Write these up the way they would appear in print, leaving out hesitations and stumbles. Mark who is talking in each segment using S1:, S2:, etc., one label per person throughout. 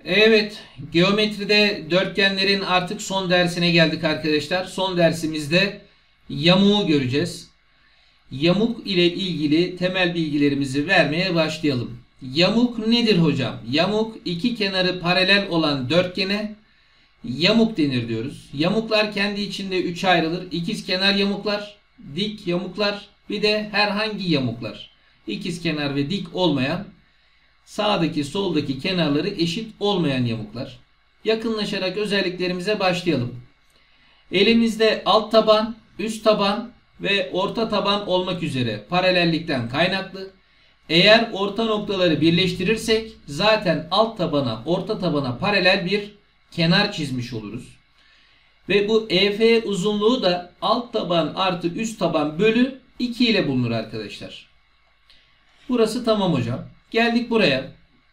S1: Evet, geometride dörtgenlerin artık son dersine geldik arkadaşlar. Son dersimizde yamuğu göreceğiz. Yamuk ile ilgili temel bilgilerimizi vermeye başlayalım. Yamuk nedir hocam? Yamuk iki kenarı paralel olan dörtgene yamuk denir diyoruz. Yamuklar kendi içinde üçe ayrılır. İkizkenar yamuklar, dik yamuklar, bir de herhangi yamuklar. İkizkenar ve dik olmayan, sağdaki soldaki kenarları eşit olmayan yamuklar. Yakınlaşarak özelliklerimize başlayalım. Elimizde alt taban, üst taban ve orta taban olmak üzere paralellikten kaynaklı. Eğer orta noktaları birleştirirsek zaten alt tabana, orta tabana paralel bir kenar çizmiş oluruz. Ve bu EF uzunluğu da alt taban artı üst taban bölü 2 ile bulunur arkadaşlar. Burası tamam hocam. Geldik buraya.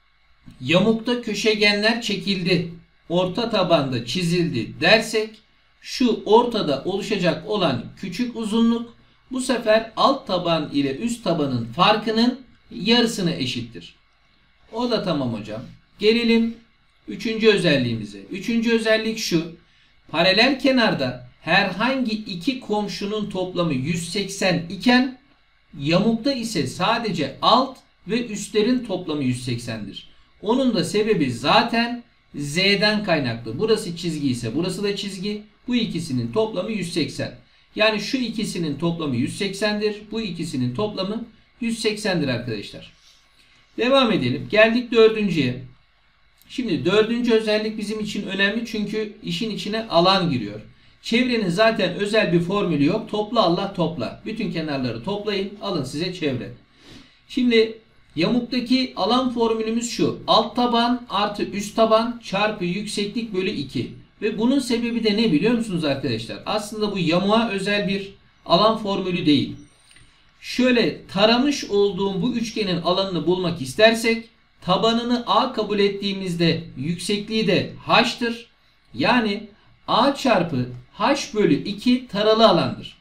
S1: Yamukta köşegenler çekildi, orta tabanda çizildi dersek şu ortada oluşacak olan küçük uzunluk bu sefer alt taban ile üst tabanın farkının yarısına eşittir. O da tamam hocam. Gelelim üçüncü özelliğimize. Üçüncü özellik şu. Paralel kenarda herhangi iki komşunun toplamı 180 iken yamukta ise sadece alt ve üstlerin toplamı 180'dir. Onun da sebebi zaten Z'den kaynaklı. Burası çizgi ise burası da çizgi. Bu ikisinin toplamı 180. Yani şu ikisinin toplamı 180'dir. Bu ikisinin toplamı 180'dir arkadaşlar. Devam edelim. Geldik dördüncüye. Şimdi dördüncü özellik bizim için önemli çünkü işin içine alan giriyor. Çevrenin zaten özel bir formülü yok. Topla Allah topla. Bütün kenarları toplayın. Alın size çevre. Şimdi yamuktaki alan formülümüz şu. Alt taban artı üst taban çarpı yükseklik bölü 2. Ve bunun sebebi de ne biliyor musunuz arkadaşlar? Aslında bu yamuğa özel bir alan formülü değil. Şöyle taramış olduğum bu üçgenin alanını bulmak istersek tabanını A kabul ettiğimizde yüksekliği de H'tır. Yani A çarpı H bölü 2 taralı alandır.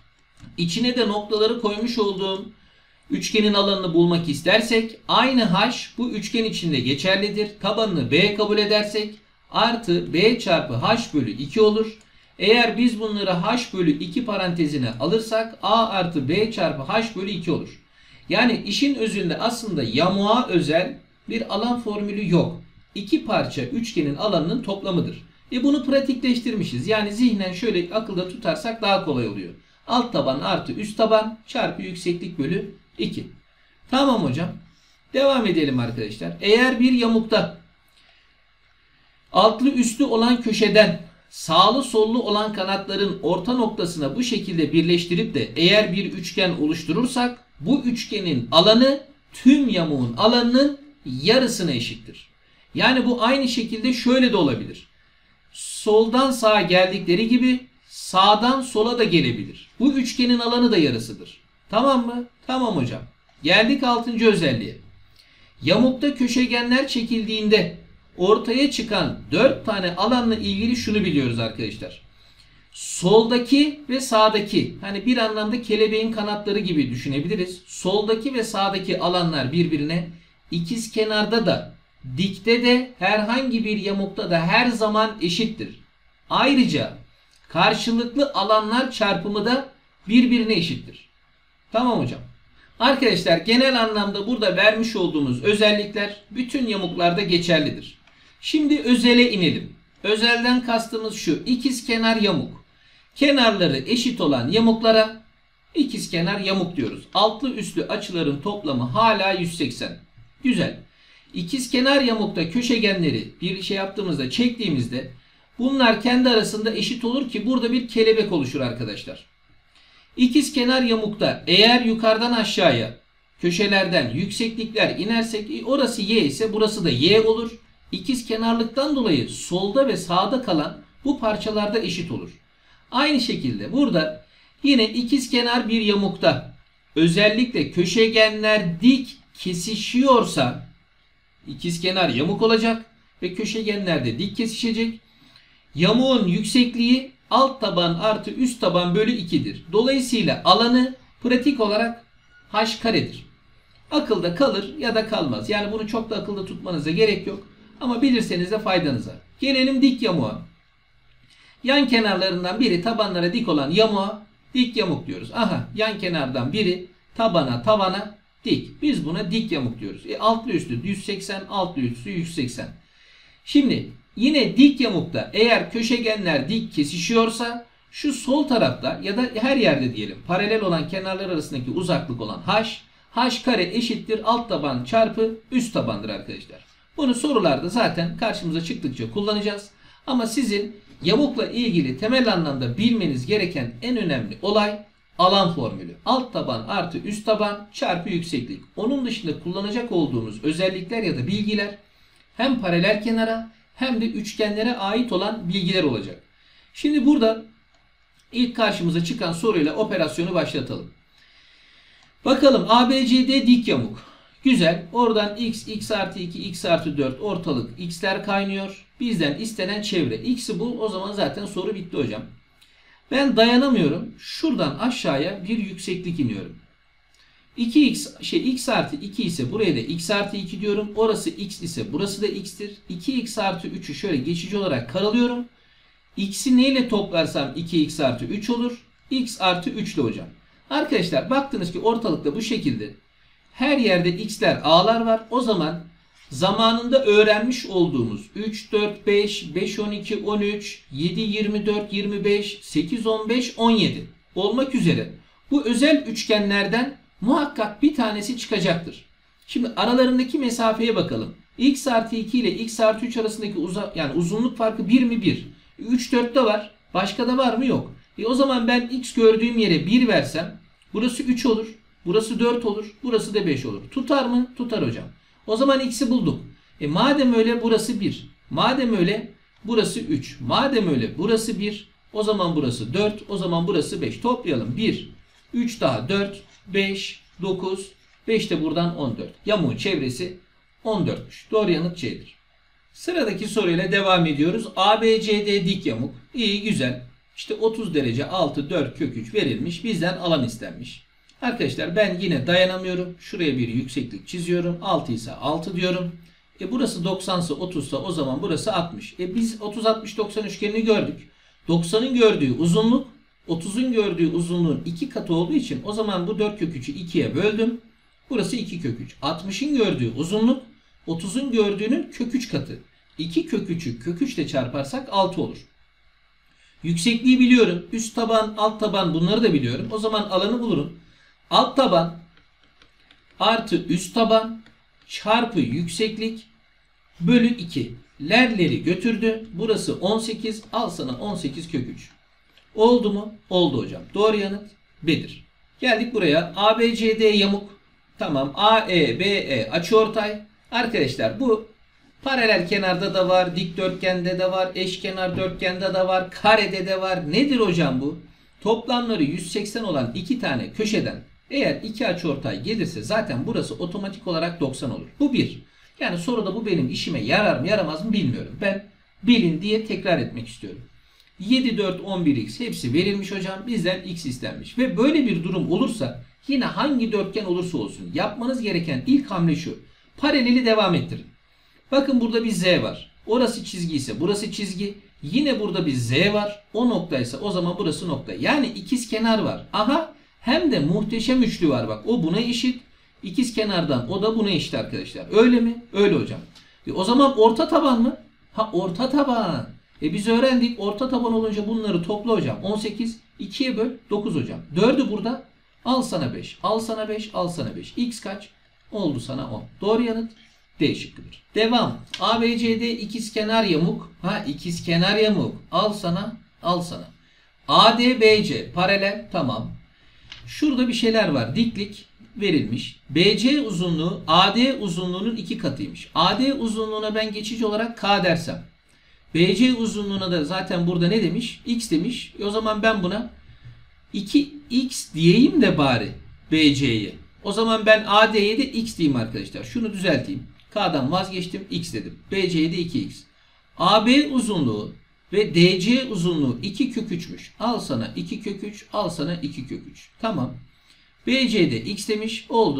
S1: İçine de noktaları koymuş olduğum üçgenin alanını bulmak istersek aynı H bu üçgen içinde geçerlidir. Tabanını B kabul edersek artı B çarpı H bölü 2 olur. Eğer biz bunları H bölü 2 parantezine alırsak A artı B çarpı H bölü 2 olur. Yani işin özünde aslında yamuğa özel bir alan formülü yok. İki parça üçgenin alanının toplamıdır. Bunu pratikleştirmişiz. Yani zihnen şöyle akılda tutarsak daha kolay oluyor. Alt taban artı üst taban çarpı yükseklik bölü 2. Tamam hocam. Devam edelim arkadaşlar. Eğer bir yamukta altlı üstlü olan köşeden sağlı sollu olan kanatların orta noktasına bu şekilde birleştirip de eğer bir üçgen oluşturursak bu üçgenin alanı tüm yamuğun alanının yarısına eşittir. Yani bu aynı şekilde şöyle de olabilir. Soldan sağa geldikleri gibi sağdan sola da gelebilir. Bu üçgenin alanı da yarısıdır. Tamam mı? Tamam hocam. Geldik 6. özelliğe. Yamukta köşegenler çekildiğinde ortaya çıkan 4 tane alanla ilgili şunu biliyoruz arkadaşlar. Soldaki ve sağdaki, hani bir anlamda kelebeğin kanatları gibi düşünebiliriz. Soldaki ve sağdaki alanlar birbirine ikizkenarda da dikte de herhangi bir yamukta da her zaman eşittir. Ayrıca karşılıklı alanlar çarpımı da birbirine eşittir. Tamam hocam. Arkadaşlar genel anlamda burada vermiş olduğumuz özellikler bütün yamuklarda geçerlidir. Şimdi özele inelim. Özelden kastımız şu. İkizkenar yamuk. Kenarları eşit olan yamuklara ikizkenar yamuk diyoruz. Altlı üstlü açıların toplamı hala 180. Güzel. İkizkenar yamukta köşegenleri bir şey yaptığımızda, çektiğimizde bunlar kendi arasında eşit olur ki burada bir kelebek oluşur arkadaşlar. İkizkenar yamukta eğer yukarıdan aşağıya köşelerden yükseklikler inersek orası y ise burası da y olur. İkizkenarlıktan dolayı solda ve sağda kalan bu parçalarda eşit olur. Aynı şekilde burada yine ikizkenar bir yamukta özellikle köşegenler dik kesişiyorsa ikizkenar yamuk olacak ve köşegenler de dik kesişecek. Yamuğun yüksekliği alt taban artı üst taban bölü 2'dir. Dolayısıyla alanı pratik olarak h karedir. Akılda kalır ya da kalmaz. Yani bunu çok da akılda tutmanıza gerek yok. Ama bilirseniz de faydanıza. Gelelim dik yamuğa. Yan kenarlarından biri tabanlara dik olan yamuğa dik yamuk diyoruz. Aha, yan kenardan biri tavana dik. Biz buna dik yamuk diyoruz. Altlı üstü 180, altlı üstü 180. Şimdi yine dik yamukta eğer köşegenler dik kesişiyorsa şu sol tarafta ya da her yerde diyelim paralel olan kenarlar arasındaki uzaklık olan h kare eşittir alt taban çarpı üst tabandır arkadaşlar. Bunu sorularda zaten karşımıza çıktıkça kullanacağız. Ama sizin yamukla ilgili temel anlamda bilmeniz gereken en önemli olay alan formülü. Alt taban artı üst taban çarpı yükseklik. Onun dışında kullanacak olduğumuz özellikler ya da bilgiler hem paralel kenara hem de üçgenlere ait olan bilgiler olacak. Şimdi burada ilk karşımıza çıkan soruyla operasyonu başlatalım. Bakalım ABCD dik yamuk. Güzel. Oradan x artı 2, x artı 4 ortalık x'ler kaynıyor. Bizden istenen çevre. X'i bul. O zaman zaten soru bitti hocam. Ben dayanamıyorum. Şuradan aşağıya bir yükseklik iniyorum. X artı 2 ise buraya da x artı 2 diyorum. Orası x ise burası da x'tir. 2x artı 3'ü şöyle geçici olarak karalıyorum. X'i neyle toplarsam 2x artı 3 olur. X artı 3 ile hocam. Arkadaşlar baktınız ki ortalıkta bu şekilde her yerde x'ler a'lar var. O zaman zamanında öğrenmiş olduğumuz 3, 4, 5, 5, 12, 13, 7, 24, 25, 8, 15, 17 olmak üzere bu özel üçgenlerden muhakkak bir tanesi çıkacaktır. Şimdi aralarındaki mesafeye bakalım. X artı 2 ile x artı 3 arasındaki uzunluk farkı 1 mi? 1. 3, 4'te var. Başka da var mı? Yok. O zaman ben x gördüğüm yere 1 versem burası 3 olur. Burası 4 olur. Burası da 5 olur. Tutar mı? Tutar hocam. O zaman x'i bulduk. Madem öyle burası 1. Madem öyle burası 3. Madem öyle burası 1. O zaman burası 4. O zaman burası 5. Toplayalım. 1, 3 daha 4, 5, 9, 5 de buradan 14. Yamuğun çevresi 14'müş. Doğru yanıt C'dir. Sıradaki soruyla devam ediyoruz. ABCD dik yamuk. İyi, güzel. İşte 30 derece 6, 4 kök 3 verilmiş. Bizden alan istenmiş. Arkadaşlar ben yine dayanamıyorum. Şuraya bir yükseklik çiziyorum. 6 ise 6 diyorum. Burası 90 ise 30 ise o zaman burası 60. Biz 30, 60, 90 üçgenini gördük. 90'ın gördüğü uzunluk 30'un gördüğü uzunluğun 2 katı olduğu için o zaman bu 4 kök 3'ü 2'ye böldüm. Burası 2 kök 3. 60'ın gördüğü uzunluk 30'un gördüğünün kök 3 katı. 2 kök 3'ü kök 3 ile çarparsak 6 olur. Yüksekliği biliyorum. Üst taban, alt taban bunları da biliyorum. O zaman alanı bulurum. Alt taban artı üst taban çarpı yükseklik bölü 2. Lerleri götürdü. Burası 18. Al sana 18 kök 3. Oldu mu? Oldu hocam. Doğru yanıt B'dir. Geldik buraya. ABCD yamuk. Tamam. AE, BE açıortay. Arkadaşlar bu paralel kenarda da var. Dikdörtgende de var. Eşkenar dörtgende de var. Karede de var. Nedir hocam bu? Toplamları 180 olan iki tane köşeden eğer iki açıortay gelirse zaten burası otomatik olarak 90 olur. Bu bir. Yani soruda bu benim işime yarar mı yaramaz mı bilmiyorum. Ben bilin diye tekrar etmek istiyorum. 7, 4, 11x hepsi verilmiş hocam. Bizden x istenmiş. Ve böyle bir durum olursa yine hangi dörtgen olursa olsun yapmanız gereken ilk hamle şu. Paraleli devam ettirin. Bakın burada bir z var. Orası çizgi ise burası çizgi. Yine burada bir z var. O noktaysa o zaman burası nokta. Yani ikizkenar var. Aha, hem de muhteşem üçlü var bak. O buna eşit. İkizkenardan o da buna eşit arkadaşlar. Öyle mi? Öyle hocam. O zaman orta taban mı? Ha, orta taban. Biz öğrendik. Orta taban olunca bunları topla hocam. 18 2'ye böl 9 hocam. 4'ü burada. Al sana 5. Al sana 5. Al sana 5. X kaç? Oldu sana 10. Doğru yanıt D şıkkıdır. Devam. ABCD ikizkenar yamuk. Ha, ikizkenar yamuk. Al sana. Al sana. ADBC paralel. Tamam. Şurada bir şeyler var. Diklik verilmiş. BC uzunluğu AD uzunluğunun 2 katıymış. AD uzunluğuna ben geçici olarak K dersem. BC uzunluğuna da zaten burada ne demiş? X demiş. O zaman ben buna 2x diyeyim de bari BC'ye. O zaman ben AD'ye de x diyeyim arkadaşlar. Şunu düzelteyim. K'dan vazgeçtim. X dedim. BC'ye de 2x. AB uzunluğu ve DC uzunluğu 2 kök 3'müş. Al sana 2 kök 3. Al sana 2 kök 3. Tamam. BC'de x demiş. Oldu.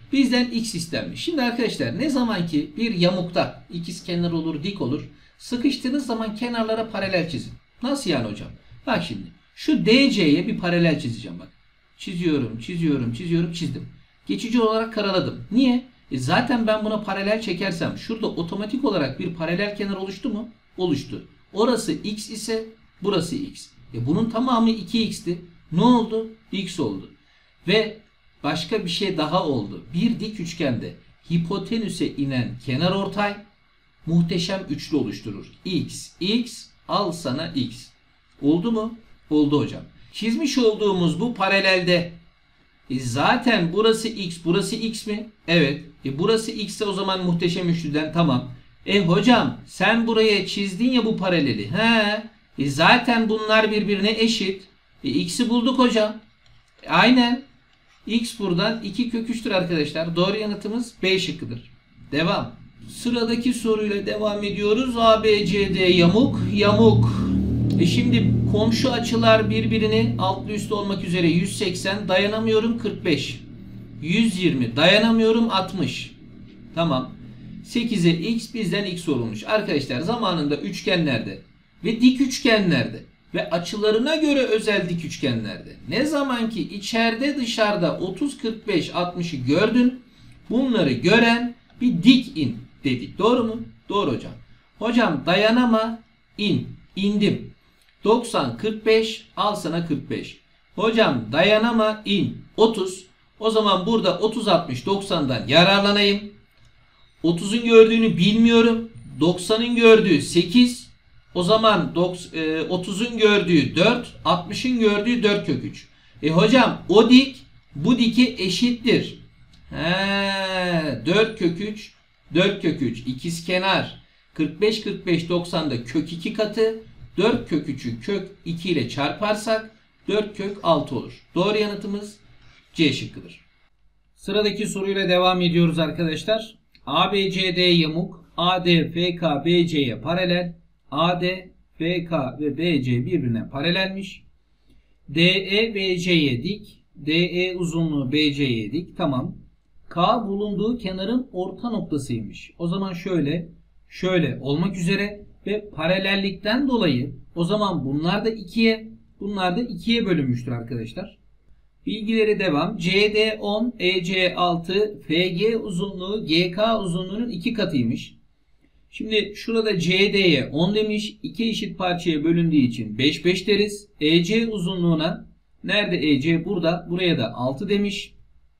S1: Bizden x istenmiş. Şimdi arkadaşlar ne zaman ki bir yamukta ikizkenar olur, dik olur, sıkıştığınız zaman kenarlara paralel çizin. Nasıl yani hocam? Bak şimdi şu DC'ye bir paralel çizeceğim bak. Çiziyorum, çiziyorum, çiziyorum, çizdim. Geçici olarak karaladım. Niye? Zaten ben buna paralel çekersem şurada otomatik olarak bir paralel kenar oluştu mu? Oluştu. Orası x ise burası x. Bunun tamamı 2x'ti. Ne oldu? X oldu. Ve başka bir şey daha oldu. Bir dik üçgende hipotenüse inen kenarortay muhteşem üçlü oluşturur. X, x, al sana x. Oldu mu? Oldu hocam. Çizmiş olduğumuz bu paralelde zaten burası x, burası x mi? Evet. Burası x ise o zaman muhteşem üçlüden tamam. Hocam sen buraya çizdin ya bu paraleli. Zaten bunlar birbirine eşit. X'i bulduk hocam. Aynen. X buradan 2 kök 3'tür arkadaşlar. Doğru yanıtımız B şıkkıdır. Devam. Sıradaki soruyla devam ediyoruz. ABCD yamuk. Yamuk. Şimdi komşu açılar birbirini altlı üstlü olmak üzere 180, dayanamıyorum 45. 120, dayanamıyorum 60. Tamam. 8'e x, bizden x sorulmuş. Arkadaşlar zamanında üçgenlerde ve dik üçgenlerde ve açılarına göre özel dik üçgenlerde ne zaman ki içeride dışarıda 30, 45, 60'ı gördün, bunları gören bir dik in dedik. Doğru mu? Doğru hocam. Hocam dayanama in. İndim. 90, 45, al sana 45. Hocam dayanama in. 30. O zaman burada 30, 60, 90'dan yararlanayım. 30'un gördüğünü bilmiyorum. 90'ın gördüğü 8. O zaman 30'un gördüğü 4. 60'ın gördüğü 4 kök 3. Hocam o dik bu dike eşittir. 4 kök 3. 4 kök 3. İkizkenar. 45, 45, 90'da kök 2 katı. 4 kök 3'ü kök 2 ile çarparsak 4 kök 6 olur. Doğru yanıtımız C şıkkıdır. Sıradaki soruyla devam ediyoruz arkadaşlar. ABCD yamuk. AD, FK, BC'ye paralel. AD, FK ve BC birbirine paralelmiş. DE, BC'ye dik. DE uzunluğu BC'ye dik. Tamam. K bulunduğu kenarın orta noktasıymış. O zaman şöyle olmak üzere ve paralellikten dolayı o zaman bunlar da 2'ye bölünmüştür arkadaşlar. Bilgileri devam. CD 10, EC 6, FG uzunluğu GK uzunluğunun 2 katıymış. Şimdi şurada CD'ye 10 demiş. 2 eşit parçaya bölündüğü için 5, 5 deriz. EC uzunluğuna nerede EC? Burada. Buraya da 6 demiş.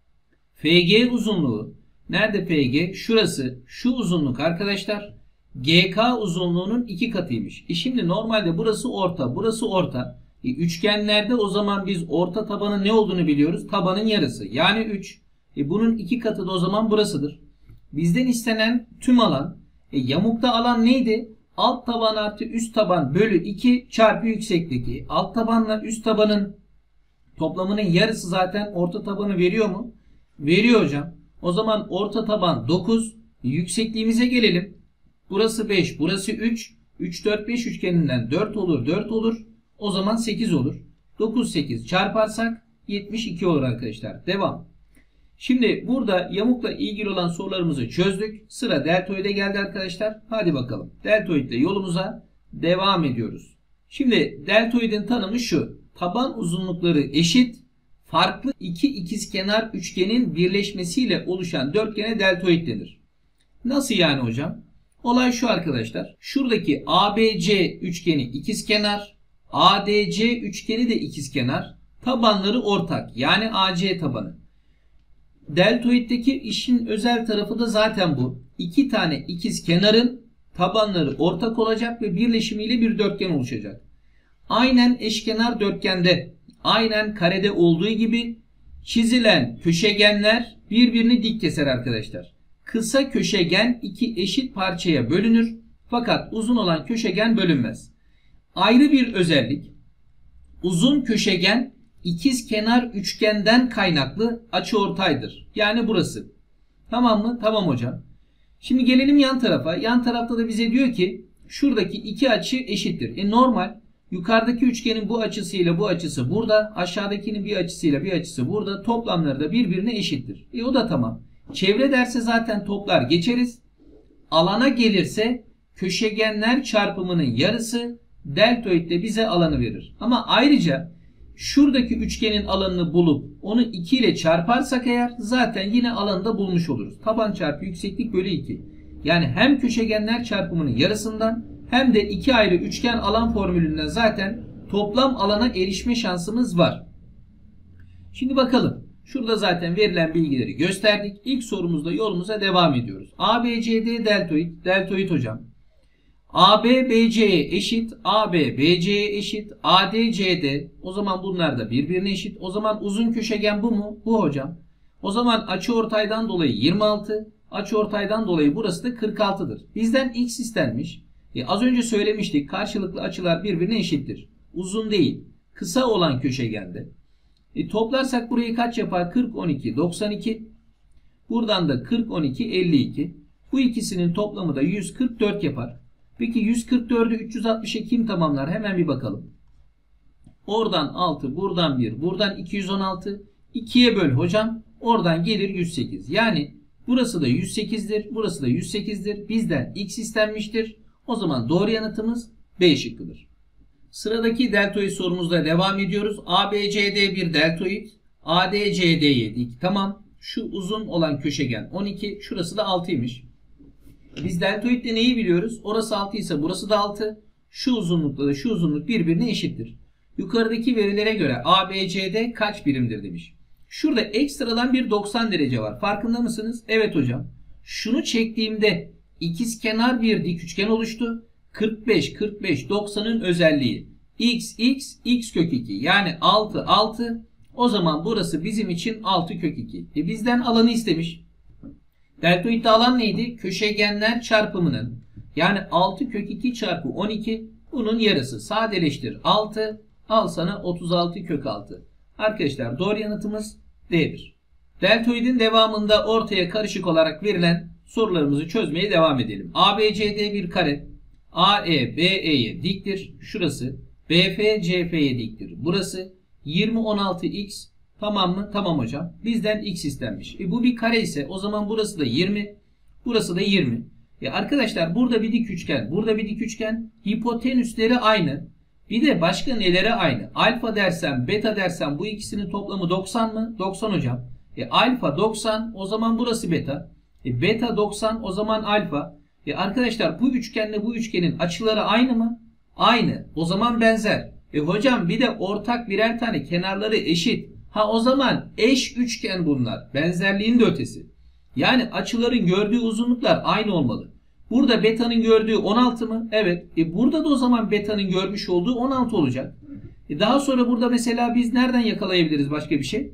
S1: FG uzunluğu nerede FG? Şurası. Şu uzunluk arkadaşlar. GK uzunluğunun 2 katıymış. Şimdi normalde burası orta. Burası orta. Üçgenlerde o zaman biz orta tabanın ne olduğunu biliyoruz. Tabanın yarısı. Yani 3. Bunun 2 katı da o zaman burasıdır. Bizden istenen tüm alan. Yamukta alan neydi? Alt taban artı üst taban bölü 2 çarpı yükseklik. Alt tabanla üst tabanın toplamının yarısı zaten orta tabanı veriyor mu? Veriyor hocam. O zaman orta taban 9. Yüksekliğimize gelelim. Burası 5. Burası 3. 3, 4, 5 üçgeninden 4 olur. 4 olur. O zaman 8 olur. 9, 8 çarparsak 72 olur arkadaşlar. Devam. Şimdi burada yamukla ilgili olan sorularımızı çözdük. Sıra deltoide geldi arkadaşlar. Hadi bakalım. Deltoidle yolumuza devam ediyoruz. Şimdi deltoidin tanımı şu. Taban uzunlukları eşit, farklı iki ikizkenar üçgenin birleşmesiyle oluşan dörtgene deltoid denir. Nasıl yani hocam? Olay şu arkadaşlar. Şuradaki ABC üçgeni ikizkenar, ADC üçgeni de ikizkenar. Tabanları ortak. Yani AC tabanı. Deltoiddeki işin özel tarafı da zaten bu. İki tane ikizkenarın tabanları ortak olacak ve birleşimiyle bir dörtgen oluşacak. Aynen eşkenar dörtgende, aynen karede olduğu gibi çizilen köşegenler birbirini dik keser arkadaşlar. Kısa köşegen iki eşit parçaya bölünür fakat uzun olan köşegen bölünmez. Ayrı bir özellik, uzun köşegen ikizkenar üçgenden kaynaklı açıortaydır. Yani burası. Tamam mı? Tamam hocam. Şimdi gelelim yan tarafa. Yan tarafta da bize diyor ki şuradaki iki açı eşittir. Normal. Yukarıdaki üçgenin bu açısıyla bu açısı burada. Aşağıdakinin bir açısıyla bir açısı burada. Toplamları da birbirine eşittir. O da tamam. Çevre derse zaten toplar geçeriz. Alana gelirse köşegenler çarpımının yarısı, deltoid de bize alanı verir. Ama ayrıca şuradaki üçgenin alanını bulup onu 2 ile çarparsak eğer zaten yine alanı da bulmuş oluruz. Taban çarpı yükseklik bölü 2. Yani hem köşegenler çarpımının yarısından hem de 2 ayrı üçgen alan formülünden zaten toplam alana erişme şansımız var. Şimdi bakalım. Şurada zaten verilen bilgileri gösterdik. İlk sorumuzda yolumuza devam ediyoruz. ABCD deltoid. Deltoid hocam. AB BC'ye eşit. AB BC'ye eşit. AD CD. O zaman bunlar da birbirine eşit. O zaman uzun köşegen bu mu? Bu hocam. O zaman açıortaydan dolayı 26. Açıortaydan dolayı burası da 46'dır. Bizden x istenmiş. Az önce söylemiştik. Karşılıklı açılar birbirine eşittir. Uzun değil. Kısa olan köşegende. Toplarsak burayı kaç yapar? 40, 12, 92. Buradan da 40, 12, 52. Bu ikisinin toplamı da 144 yapar. Peki 144'ü 360'a kim tamamlar? Hemen bir bakalım. Oradan 6, buradan 1, buradan 216. 2'ye böl hocam. Oradan gelir 108. Yani burası da 108'dir. Burası da 108'dir. Bizden x istenmiştir. O zaman doğru yanıtımız B şıkkıdır. Sıradaki deltoid sorumuzla devam ediyoruz. ABCD bir deltoid. ADCD'ye dik. Tamam. Şu uzun olan köşegen 12. Şurası da 6'ymış. Biz deltoidde neyi biliyoruz? Orası 6 ise burası da 6. Şu uzunlukla da şu uzunluk birbirine eşittir. Yukarıdaki verilere göre ABCD kaç birimdir demiş. Şurada ekstradan bir 90 derece var. Farkında mısınız? Evet hocam. Şunu çektiğimde ikizkenar bir dik üçgen oluştu. 45, 45, 90'ın özelliği. X kök 2. Yani 6, 6. O zaman burası bizim için 6 kök 2. Bizden alanı istemiş. Deltoidde alan neydi? Köşegenler çarpımının. Yani 6 kök 2 çarpı 12. Bunun yarısı. Sadeleştir. 6. Al sana 36 kök 6. Arkadaşlar doğru yanıtımız D'dir. Deltoidin devamında ortaya karışık olarak verilen sorularımızı çözmeye devam edelim. ABCD bir kare. AE BE'ye diktir. Şurası. BF CF'ye diktir. Burası. 20 16x. Tamam mı? Tamam hocam. Bizden x istenmiş. Bu bir kare ise o zaman burası da 20. Burası da 20. Arkadaşlar burada bir dik üçgen. Burada bir dik üçgen. Hipotenüsleri aynı. Bir de başka nelere aynı? Alfa dersem, beta dersem bu ikisinin toplamı 90 mı? 90 hocam. Alfa 90. O zaman burası beta. Beta 90. O zaman alfa. Arkadaşlar bu üçgenle bu üçgenin açıları aynı mı? Aynı. O zaman benzer. Hocam bir de ortak birer tane kenarları eşit. O zaman eş üçgen bunlar. Benzerliğin de ötesi. Yani açıların gördüğü uzunluklar aynı olmalı. Burada beta'nın gördüğü 16 mı? Evet. Burada da o zaman beta'nın görmüş olduğu 16 olacak. Daha sonra burada mesela biz nereden yakalayabiliriz başka bir şey?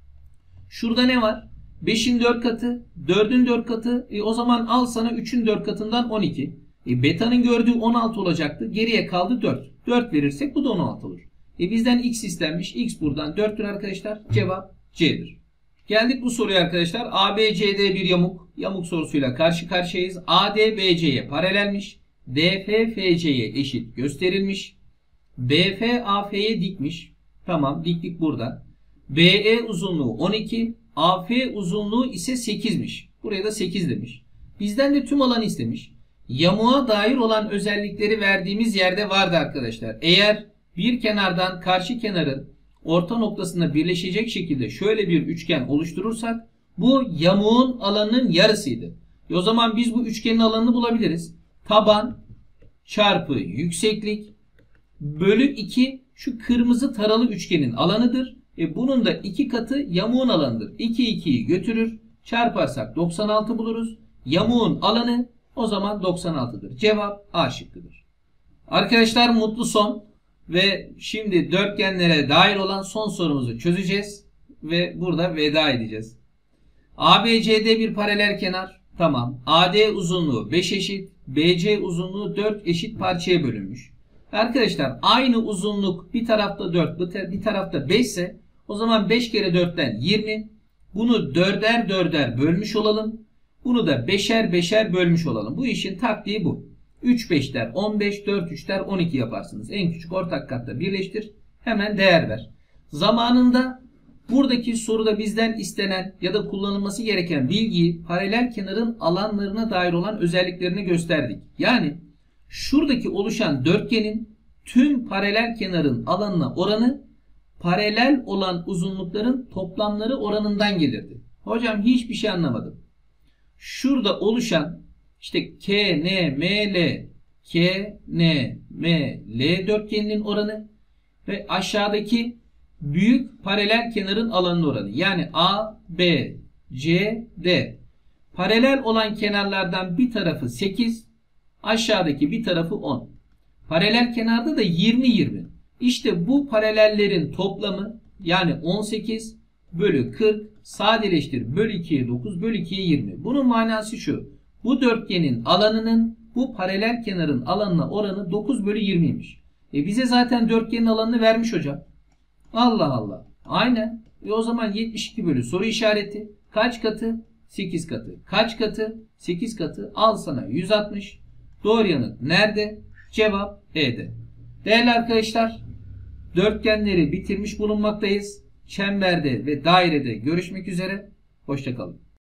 S1: Şurada ne var? 5'in 4 katı, 4'ün 4 katı. O zaman al sana 3'ün 4 katından 12. Beta'nın gördüğü 16 olacaktı. Geriye kaldı 4. 4 verirsek bu da 16 olur. Bizden x istenmiş. X buradan 4'tür arkadaşlar. Cevap C'dir. Geldik bu soruya arkadaşlar. ABCD bir yamuk. Yamuk sorusuyla karşı karşıyayız. AD BC'ye paralelmiş. DF FC'ye eşit gösterilmiş. BF AF'ye dikmiş. Tamam, diklik burada. BE uzunluğu 12. AF uzunluğu ise 8'miş. Buraya da 8 demiş. Bizden de tüm alanı istemiş. Yamuğa dair olan özellikleri verdiğimiz yerde vardı arkadaşlar. Eğer bir kenardan karşı kenarın orta noktasında birleşecek şekilde şöyle bir üçgen oluşturursak bu yamuğun alanının yarısıydı. O zaman biz bu üçgenin alanını bulabiliriz. Taban çarpı yükseklik bölü 2 şu kırmızı taralı üçgenin alanıdır. Bunun da 2 katı yamuğun alanıdır. 2 2'yi götürür. Çarparsak 96 buluruz. Yamuğun alanı o zaman 96'dır. Cevap A şıkkıdır. Arkadaşlar mutlu son ve şimdi dörtgenlere dair olan son sorumuzu çözeceğiz ve burada veda edeceğiz. ABCD bir paralel kenar. Tamam. AD uzunluğu 5 eşit. BC uzunluğu 4 eşit parçaya bölünmüş. Arkadaşlar aynı uzunluk bir tarafta 4 bir tarafta 5 ise o zaman 5 kere 4'ten 20. Bunu 4'er bölmüş olalım. Bunu da 5'er bölmüş olalım. Bu işin taktiği bu. 3 5'ler 15, 4 3'ler 12 yaparsınız. En küçük ortak katta birleştir. Hemen değer ver. Zamanında Buradaki soruda bizden istenen ya da kullanılması gereken bilgiyi paralel kenarın alanlarına dair olan özelliklerini gösterdik. Yani şuradaki oluşan dörtgenin tüm paralel kenarın alanına oranı paralel olan uzunlukların toplamları oranından gelirdi. Hocam hiçbir şey anlamadım. Şurada oluşan işte KNML dörtgeninin oranı ve aşağıdaki büyük paralel kenarın alanının oranı. Yani A, B, C, D. Paralel olan kenarlardan bir tarafı 8, aşağıdaki bir tarafı 10. Paralel kenarda da 20-20. İşte bu paralellerin toplamı yani 18 bölü 40 sadeleştir. Bölü 2'ye 9 bölü 2'ye 20. Bunun manası şu. Bu dörtgenin alanının bu paralel kenarın alanına oranı 9 bölü 20'ymiş. Bize zaten dörtgenin alanını vermiş hocam. Allah Allah. Aynen. O zaman 72 bölü soru işareti. Kaç katı? 8 katı. Kaç katı? 8 katı. Al sana 160. Doğru yanıt nerede? Cevap E'de. Değerli arkadaşlar, dörtgenleri bitirmiş bulunmaktayız. Çemberde ve dairede görüşmek üzere. Hoşça kalın.